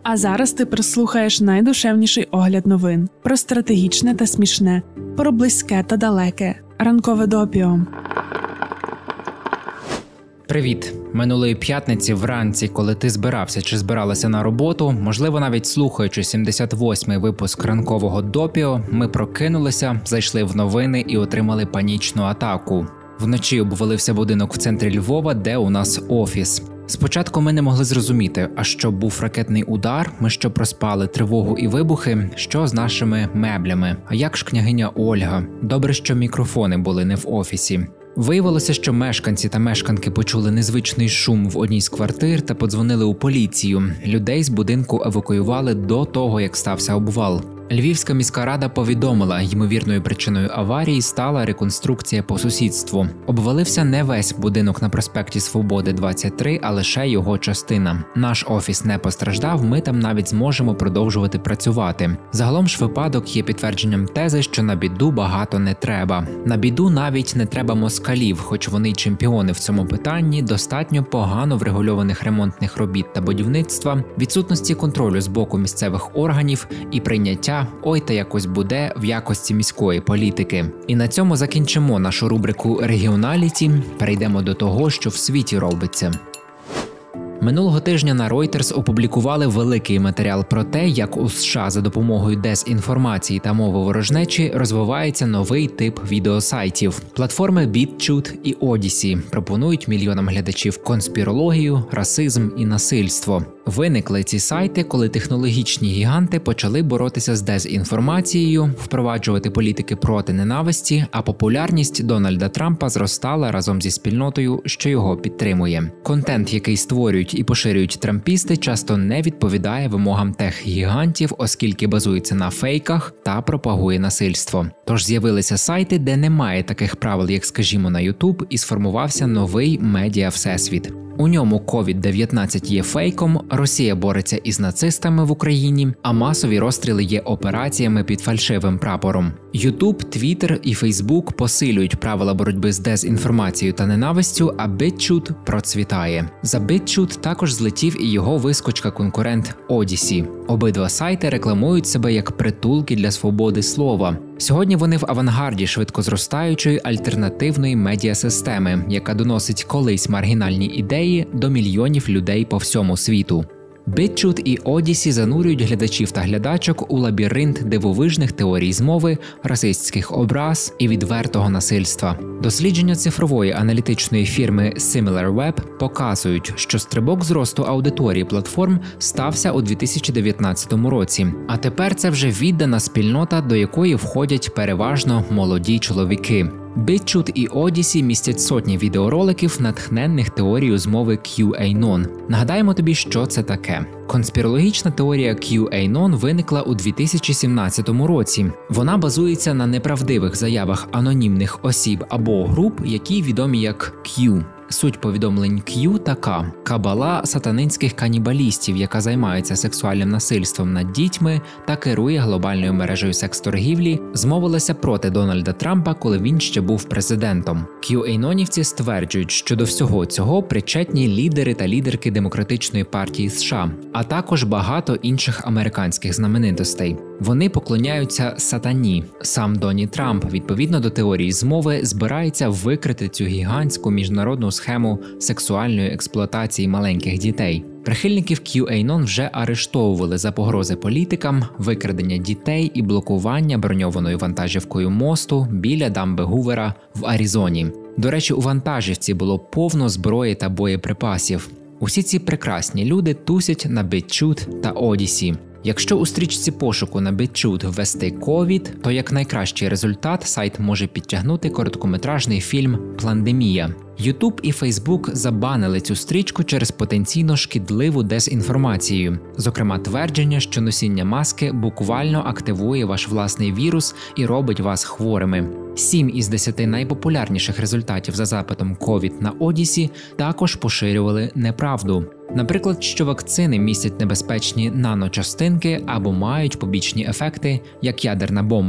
А зараз ти прослухаєш найдушевніший огляд новин про стратегічне та смішне, про близьке та далеке. Ранкове допіо. Привіт! Минулої п'ятниці вранці, коли ти збирався чи збиралася на роботу, можливо навіть слухаючи 78-й випуск ранкового допіо, ми прокинулися, зайшли в новини і отримали панічну атаку. Вночі обвалився будинок в центрі Львова, де у нас офіс. Спочатку ми не могли зрозуміти, а що був ракетний удар, ми що проспали тривогу і вибухи, що з нашими меблями, а як ж княгиня Ольга. Добре, що мікрофони були не в офісі. Виявилося, що мешканці та мешканки почули незвичний шум в одній з квартир та подзвонили у поліцію. Людей з будинку евакуювали до того, як стався обвал. Львівська міська рада повідомила, ймовірною причиною аварії стала реконструкція по сусідству. Обвалився не весь будинок на проспекті Свободи, 23, а лише його частина. Наш офіс не постраждав, ми там навіть зможемо продовжувати працювати. Загалом ж випадок є підтвердженням тези, що на біду багато не треба. На біду навіть не треба москалів, хоч вони й чемпіони в цьому питанні, достатньо погано врегульованих ремонтних робіт та будівництва, відсутності контролю з боку місцевих органів і прийняття «ой, та якось буде» в якості міської політики. І на цьому закінчимо нашу рубрику «Регіоналіті», перейдемо до того, що в світі робиться. Минулого тижня на Reuters опублікували великий матеріал про те, як у США за допомогою дезінформації та мови ворожнечі розвивається новий тип відеосайтів. Платформи BitChute і Odyssey пропонують мільйонам глядачів конспірологію, расизм і насильство. Виникли ці сайти, коли технологічні гіганти почали боротися з дезінформацією, впроваджувати політики проти ненависті, а популярність Дональда Трампа зростала разом зі спільнотою, що його підтримує. Контент, який створюють і поширюють трампісти, часто не відповідає вимогам тех-гігантів, оскільки базується на фейках та пропагує насильство. Тож з'явилися сайти, де немає таких правил, як, скажімо, на YouTube, і сформувався новий медіа-всесвіт. У ньому COVID-19 є фейком, Росія бореться із нацистами в Україні, а масові розстріли є операціями під фальшивим прапором. YouTube, Twitter і Facebook посилюють правила боротьби з дезінформацією та ненавистю, а BitChute процвітає. За BitChute також злетів і його вискочка-конкурент Odyssey. Обидва сайти рекламують себе як притулки для свободи слова. Сьогодні вони в авангарді швидкозростаючої альтернативної медіасистеми, яка доносить колись маргінальні ідеї до мільйонів людей по всьому світу. BitChute і Odyssey занурюють глядачів та глядачок у лабіринт дивовижних теорій змови, расистських образ і відвертого насильства. Дослідження цифрової аналітичної фірми SimilarWeb показують, що стрибок зросту аудиторії платформ стався у 2019 році, а тепер це вже віддана спільнота, до якої входять переважно молоді чоловіки. BitChute і Odyssey містять сотні відеороликів, натхненних теорією змови QAnon. Нагадаємо тобі, що це таке. Конспірологічна теорія QAnon виникла у 2017 році. Вона базується на неправдивих заявах анонімних осіб або груп, які відомі як Q. Суть повідомлень Q така: кабала сатанинських канібалістів, яка займається сексуальним насильством над дітьми та керує глобальною мережею секс-торгівлі, змовилася проти Дональда Трампа, коли він ще був президентом. QAnonівці стверджують, що до всього цього причетні лідери та лідерки Демократичної партії США, а також багато інших американських знаменитостей. Вони поклоняються сатані. Сам Доні Трамп, відповідно до теорії змови, збирається викрити цю гігантську міжнародну схему сексуальної експлуатації маленьких дітей. Прихильників QAnon вже арештовували за погрози політикам, викрадення дітей і блокування броньованою вантажівкою мосту біля дамби Гувера в Аризоні. До речі, у вантажівці було повно зброї та боєприпасів. Усі ці прекрасні люди тусять на BitChute та Odyssey. Якщо у стрічці пошуку на BitChute ввести COVID, то як найкращий результат сайт може підтягнути короткометражний фільм «Пландемія». YouTube і Facebook забанили цю стрічку через потенційно шкідливу дезінформацію. Зокрема, твердження, що носіння маски буквально активує ваш власний вірус і робить вас хворими. 7 із 10 найпопулярніших результатів за запитом COVID на Odyssey також поширювали неправду. Наприклад, що вакцини містять небезпечні наночастинки або мають побічні ефекти, як ядерна бомба.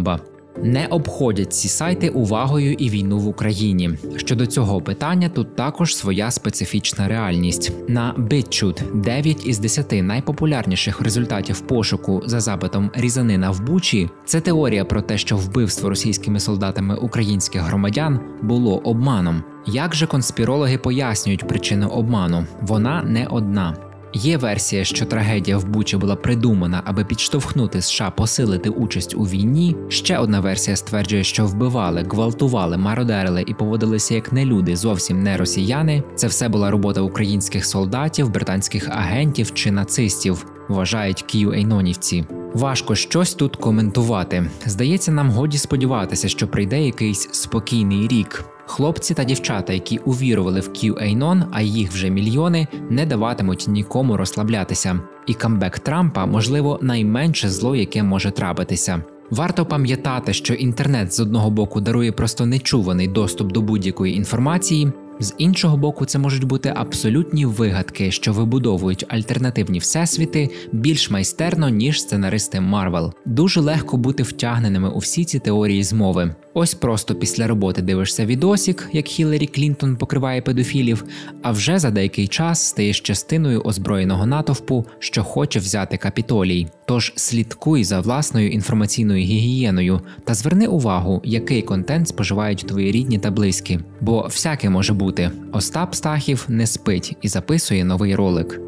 Не обходять ці сайти увагою і війну в Україні. Щодо цього питання тут також своя специфічна реальність. На BitChute 9 із 10 найпопулярніших результатів пошуку за запитом «різанина в Бучі» – це теорія про те, що вбивство російськими солдатами українських громадян було обманом. Як же конспірологи пояснюють причину обману? Вона не одна. Є версія, що трагедія в Бучі була придумана, аби підштовхнути США посилити участь у війні. Ще одна версія стверджує, що вбивали, гвалтували, мародерили і поводилися як нелюди, зовсім не росіяни. Це все була робота українських солдатів, британських агентів чи нацистів, вважають QAnonівці. Важко щось тут коментувати. Здається, нам годі сподіватися, що прийде якийсь спокійний рік. Хлопці та дівчата, які увірували в QAnon, а їх вже мільйони, не даватимуть нікому розслаблятися. І камбек Трампа, можливо, найменше зло, яке може трапитися. Варто пам'ятати, що інтернет з одного боку дарує просто нечуваний доступ до будь-якої інформації, з іншого боку це можуть бути абсолютні вигадки, що вибудовують альтернативні всесвіти більш майстерно, ніж сценаристи Марвел. Дуже легко бути втягненими у всі ці теорії змови. Ось просто після роботи дивишся відосик, як Хілларі Клінтон покриває педофілів, а вже за деякий час стаєш частиною озброєного натовпу, що хоче взяти Капітолій. Тож слідкуй за власною інформаційною гігієною та зверни увагу, який контент споживають твої рідні та близькі. Бо всяке може бути. Остап Стахів не спить і записує новий ролик.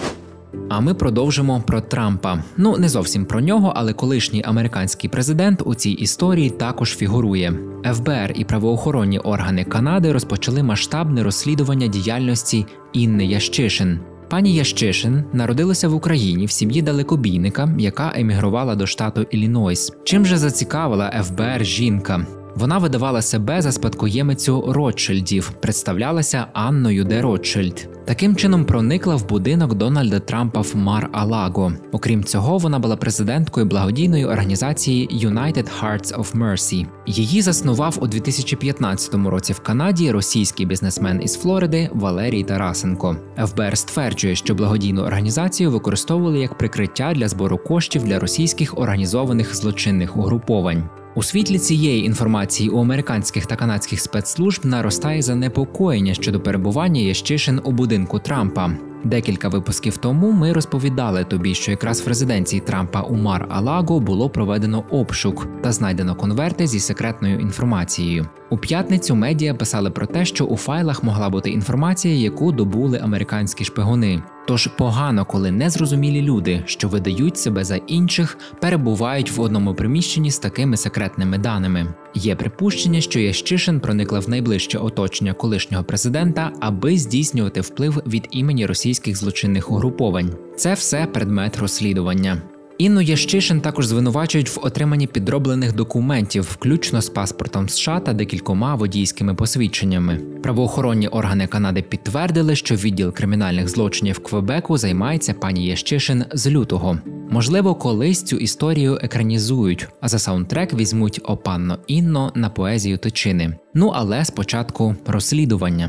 А ми продовжимо про Трампа. Ну, не зовсім про нього, але колишній американський президент у цій історії також фігурує. ФБР і правоохоронні органи Канади розпочали масштабне розслідування діяльності Інни Ящишин. Пані Ящишин народилася в Україні в сім'ї далекобійника, яка емігрувала до штату Іллінойс. Чим же зацікавила ФБР жінка? Вона видавала себе за спадкоємицю Ротшильдів, представлялася Анною де Ротшильд. Таким чином проникла в будинок Дональда Трампа в Мар-а-Лаго. Окрім цього, вона була президенткою благодійної організації United Hearts of Mercy. Її заснував у 2015 році в Канаді російський бізнесмен із Флориди Валерій Тарасенко. ФБР стверджує, що благодійну організацію використовували як прикриття для збору коштів для російських організованих злочинних угруповань. У світлі цієї інформації у американських та канадських спецслужб наростає занепокоєння щодо перебування Ящишин у будинку Трампа. Декілька випусків тому ми розповідали тобі, що якраз в резиденції Трампа у Мар-а-Лаго було проведено обшук та знайдено конверти зі секретною інформацією. У п'ятницю медіа писали про те, що у файлах могла бути інформація, яку добули американські шпигуни. Тож погано, коли незрозумілі люди, що видають себе за інших, перебувають в одному приміщенні з такими секретними даними. Є припущення, що Ящишин проникла в найближче оточення колишнього президента, аби здійснювати вплив від імені російських злочинних угруповань. Це все предмет розслідування. Інну Ящишин також звинувачують в отриманні підроблених документів, включно з паспортом США та декількома водійськими посвідченнями. Правоохоронні органи Канади підтвердили, що відділ кримінальних злочинів Квебеку займається пані Ящишин з лютого. Можливо, колись цю історію екранізують, а за саундтрек візьмуть «О панно Інно» на поезію Тичини. Ну але спочатку розслідування.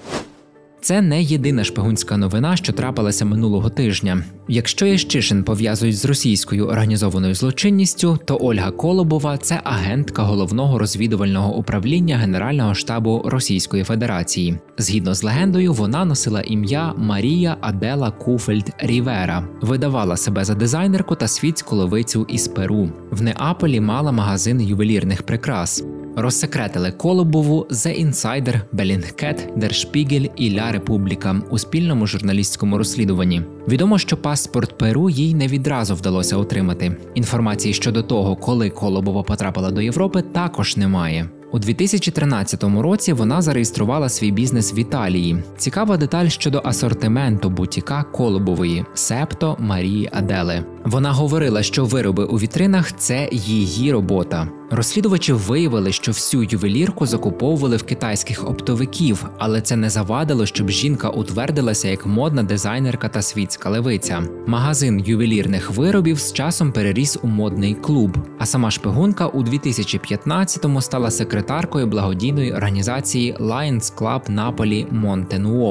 Це не єдина шпигунська новина, що трапилася минулого тижня. Якщо Ящишин пов'язують з російською організованою злочинністю, то Ольга Колобова – це агентка Головного розвідувального управління Генерального штабу Російської Федерації. Згідно з легендою, вона носила ім'я Марія Адела Куфельд Рівера, видавала себе за дизайнерку та світську левицю із Перу. В Неаполі мала магазин ювелірних прикрас. Розсекретили Колобову The Insider, Bellingcat, Der Spiegel і La Repubblica у спільному журналістському розслідуванні. Відомо, що паспорт Перу їй не відразу вдалося отримати. Інформації щодо того, коли Колобова потрапила до Європи, також немає. У 2013 році вона зареєструвала свій бізнес в Італії. Цікава деталь щодо асортименту бутіка Колобової – Септо Марії Адели. Вона говорила, що вироби у вітринах – це її робота. Розслідувачі виявили, що всю ювелірку закуповували в китайських оптовиків, але це не завадило, щоб жінка утвердилася як модна дизайнерка та світська левиця. Магазин ювелірних виробів з часом переріс у модний клуб, а сама шпигунка у 2015-му стала секретаркою благодійної організації Lions Club Napoli Monte Nuovo.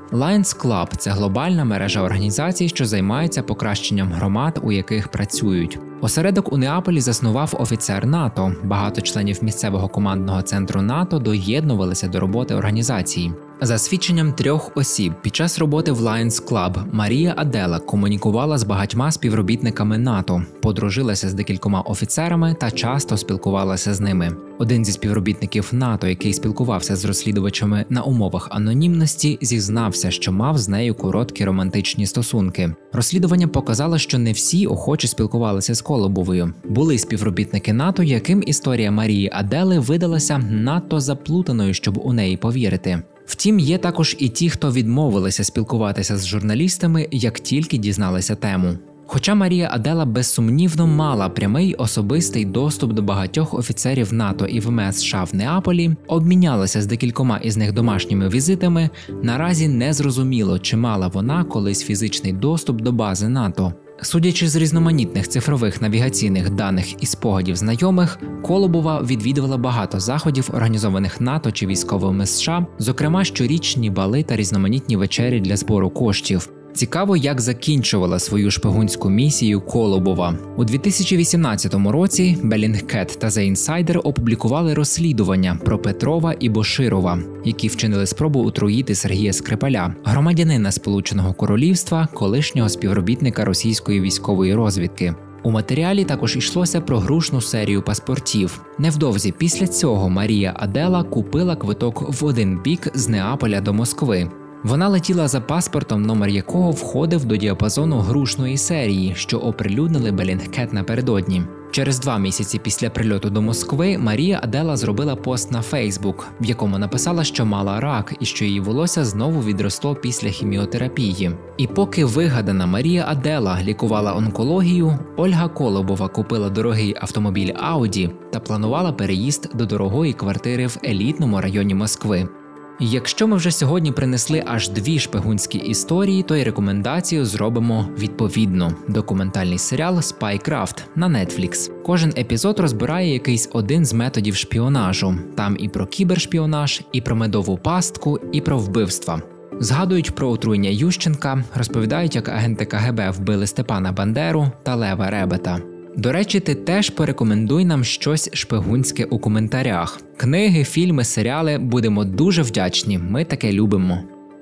Lions Club – це глобальна мережа організацій, що займається покращенням громад, у яких працюють. Осередок у Неаполі заснував офіцер НАТО. Багато членів місцевого командного центру НАТО доєднувалися до роботи організації. За свідченням 3 осіб, під час роботи в Lions Club Марія Адела комунікувала з багатьма співробітниками НАТО, подружилася з декількома офіцерами та часто спілкувалася з ними. Один зі співробітників НАТО, який спілкувався з розслідувачами на умовах анонімності, зізнався, що мав з нею короткі романтичні стосунки. Розслідування показало, що не всі охоче спілкувалися з Колобовою. Були співробітники НАТО, яким історія Марії Адели видалася надто заплутаною, щоб у неї повірити. Втім, є також і ті, хто відмовилися спілкуватися з журналістами, як тільки дізналися тему. Хоча Марія Адела безсумнівно мала прямий особистий доступ до багатьох офіцерів НАТО і ВМС США в Неаполі, обмінялася з декількома із них домашніми візитами, наразі не зрозуміло, чи мала вона колись фізичний доступ до бази НАТО. Судячи з різноманітних цифрових навігаційних даних і спогадів знайомих, Колобова відвідувала багато заходів, організованих НАТО чи військовими США, зокрема щорічні бали та різноманітні вечері для збору коштів. Цікаво, як закінчувала свою шпигунську місію Колобова. У 2018 році Bellingcat та The Insider опублікували розслідування про Петрова і Боширова, які вчинили спробу отруїти Сергія Скрипаля, громадянина Сполученого Королівства, колишнього співробітника російської військової розвідки. У матеріалі також йшлося про грушну серію паспортів. Невдовзі після цього Марія Адела купила квиток в один бік з Неаполя до Москви. Вона летіла за паспортом, номер якого входив до діапазону грушної серії, що оприлюднили Bellingcat напередодні. Через 2 місяці після прильоту до Москви Марія Адела зробила пост на Facebook, в якому написала, що мала рак і що її волосся знову відросло після хіміотерапії. І поки вигадана Марія Адела лікувала онкологію, Ольга Колобова купила дорогий автомобіль Audi та планувала переїзд до дорогої квартири в елітному районі Москви. Якщо ми вже сьогодні принесли аж 2 шпигунські історії, то й рекомендацію зробимо відповідно. Документальний серіал Spycraft на Netflix. Кожен епізод розбирає якийсь один з методів шпіонажу. Там і про кібершпіонаж, і про медову пастку, і про вбивства. Згадують про отруєння Ющенка, розповідають, як агенти КГБ вбили Степана Бандеру та Лева Ребета. До речі, ти теж порекомендуй нам щось шпигунське у коментарях. Книги, фільми, серіали – будемо дуже вдячні, ми таке любимо.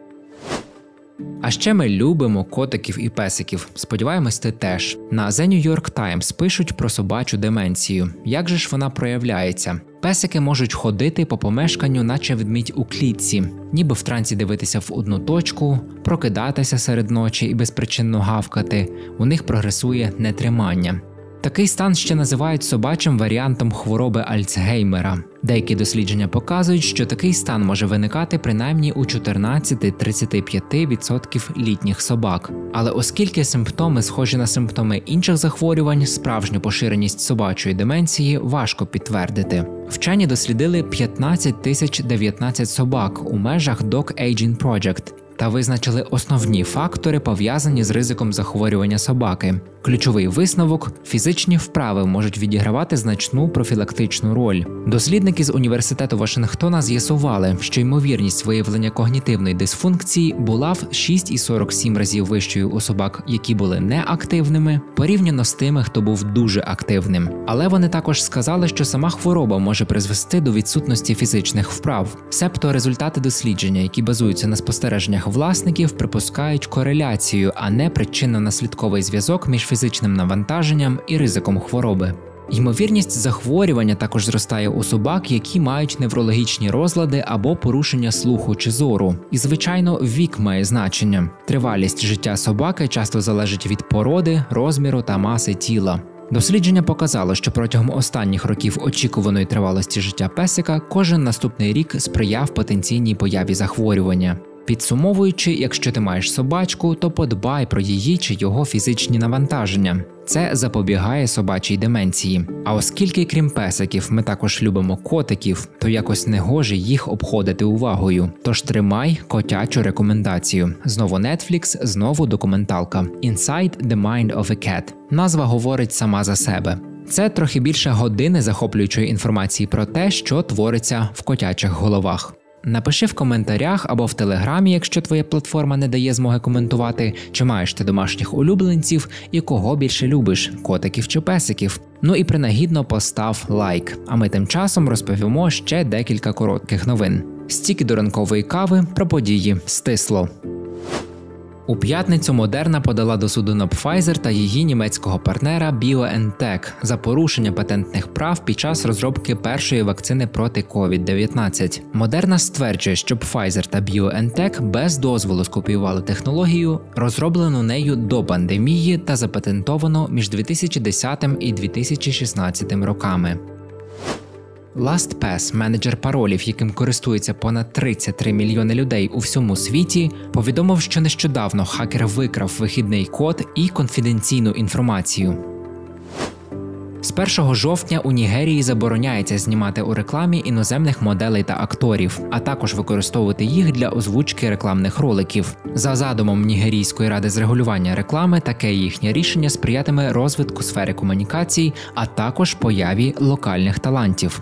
А ще ми любимо котиків і песиків. Сподіваємось, ти теж. На The New York Times пишуть про собачу деменцію. Як же ж вона проявляється? Песики можуть ходити по помешканню, наче ведмідь у клітці, ніби в трансі дивитися в одну точку, прокидатися серед ночі і безпричинно гавкати. У них прогресує нетримання. Такий стан ще називають собачим варіантом хвороби Альцгеймера. Деякі дослідження показують, що такий стан може виникати принаймні у 14-35% літніх собак. Але оскільки симптоми схожі на симптоми інших захворювань, справжню поширеність собачої деменції важко підтвердити. Вчені дослідили 15 019 собак у межах Dog Aging Project та визначили основні фактори, пов'язані з ризиком захворювання собаки. Ключовий висновок – фізичні вправи можуть відігравати значну профілактичну роль. Дослідники з Університету Вашингтона з'ясували, що ймовірність виявлення когнітивної дисфункції була в 6,47 разів вищою у собак, які були неактивними, порівняно з тими, хто був дуже активним. Але вони також сказали, що сама хвороба може призвести до відсутності фізичних вправ. Себто результати дослідження, які базуються на спостереженнях власників, припускають кореляцію, а не причинно-наслідковий зв'язок між фізичним навантаженням і ризиком хвороби. Ймовірність захворювання також зростає у собак, які мають неврологічні розлади або порушення слуху чи зору. І, звичайно, вік має значення. Тривалість життя собаки часто залежить від породи, розміру та маси тіла. Дослідження показало, що протягом останніх років очікуваної тривалості життя песика кожен наступний рік сприяв потенційній появі захворювання. Підсумовуючи, якщо ти маєш собачку, то подбай про її чи його фізичні навантаження. Це запобігає собачій деменції. А оскільки, крім песиків, ми також любимо котиків, то якось не гоже їх обходити увагою. Тож тримай котячу рекомендацію. Знову Netflix, знову документалка. Inside the Mind of a Cat. Назва говорить сама за себе. Це трохи більше години захоплюючої інформації про те, що твориться в котячих головах. Напиши в коментарях або в Телеграмі, якщо твоя платформа не дає змоги коментувати, чи маєш ти домашніх улюбленців і кого більше любиш – котиків чи песиків. Ну і принагідно постав лайк, а ми тим часом розповімо ще декілька коротких новин. Стіки до ранкової кави про події стисло. У п'ятницю Модерна подала до суду на Pfizer та її німецького партнера BioNTech за порушення патентних прав під час розробки першої вакцини проти COVID-19. Модерна стверджує, що Pfizer та BioNTech без дозволу скопіювали технологію, розроблену нею до пандемії та запатентовану між 2010 і 2016 роками. LastPass, менеджер паролів, яким користується понад 33 мільйони людей у всьому світі, повідомив, що нещодавно хакер викрав вихідний код і конфіденційну інформацію. З 1 жовтня у Нігерії забороняється знімати у рекламі іноземних моделей та акторів, а також використовувати їх для озвучки рекламних роликів. За задумом Нігерійської ради з регулювання реклами, таке їхнє рішення сприятиме розвитку сфери комунікацій, а також появі локальних талантів.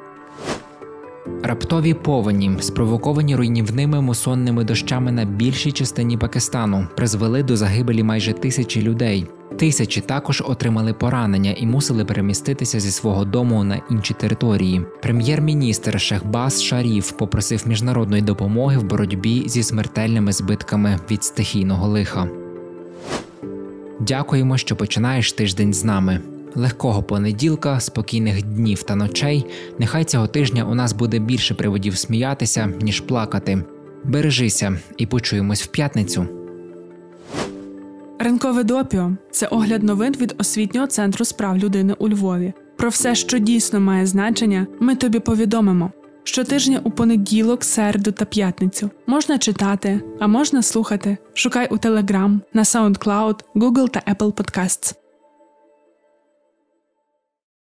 Раптові повені, спровоковані руйнівними мусонними дощами на більшій частині Пакистану, призвели до загибелі майже 1000 людей. Тисячі також отримали поранення і мусили переміститися зі свого дому на інші території. Прем'єр-міністр Шехбаз Шаріф попросив міжнародної допомоги в боротьбі зі смертельними збитками від стихійного лиха. Дякуємо, що починаєш тиждень з нами. Легкого понеділка, спокійних днів та ночей. Нехай цього тижня у нас буде більше приводів сміятися, ніж плакати. Бережися і почуємось в п'ятницю. Ранкове допіо – це огляд новин від Освітнього центру з прав людини у Львові. Про все, що дійсно має значення, ми тобі повідомимо. Щотижня у понеділок, середу та п'ятницю. Можна читати, а можна слухати. Шукай у Telegram, на SoundCloud, Google та Apple Podcasts.